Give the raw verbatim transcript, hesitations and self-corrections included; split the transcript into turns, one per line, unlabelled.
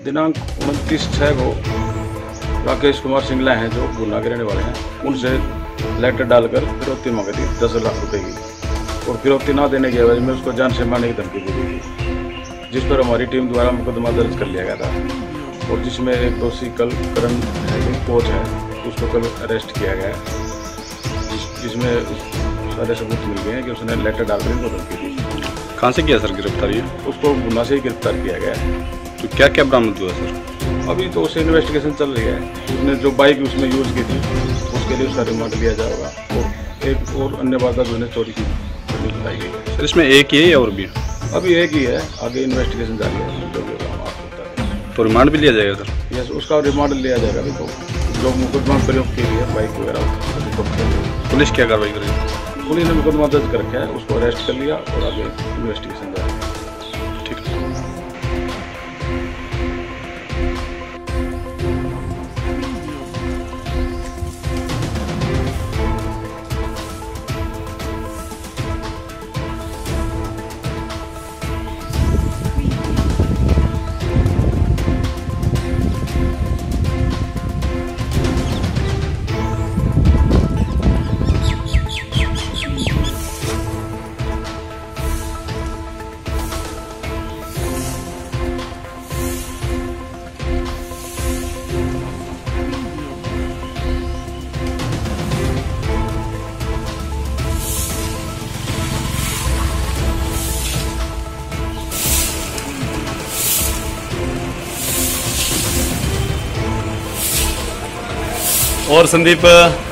दिनांक उनतीस छः को राकेश कुमार सिंगला हैं जो गुना के रहने वाले हैं, उनसे लेटर डालकर फिरौती मांगी थी दस लाख रुपए की, और फिरौती ना देने की एवज में उसको जान से मारने की धमकी दी गई थी, जिस पर हमारी टीम द्वारा मुकदमा दर्ज कर लिया गया था, और जिसमें एक दोषी कल करण कोच है उसको कल अरेस्ट किया गया है, जिस जिसमें सारे सबूत मिल गए हैं कि उसने लेटर डालकर इनको धमकी दी।
कहाँ से किया सर गिरफ्तारी?
उसको गुना से ही गिरफ्तार किया गया है।
तो क्या क्या बरामद हुआ सर?
अभी तो उससे इन्वेस्टिगेशन चल रही है। उसने जो बाइक उसमें यूज़ की थी उसके लिए उसका रिमांड लिया जाएगा, और एक और अन्य वारदात उसने चोरी की बताई गई।
सर इसमें एक ही है या और भी?
अभी एक ही है, आगे इन्वेस्टिगेशन जारी है, जो भी होगा हम आपको बता देंगे।
तो रिमांड भी लिया जाएगा सर?
यस, उसका रिमांड लिया जाएगा। अभी तो जो मुकदमा प्रयोग के लिए बाइक वगैरह।
पुलिस क्या कार्रवाई करेगी?
पुलिस ने मुकदमा दर्ज कर रखा है, उसको अरेस्ट कर लिया और आगे इन्वेस्टिगेशन जारी है।
ठीक है।
और संदीप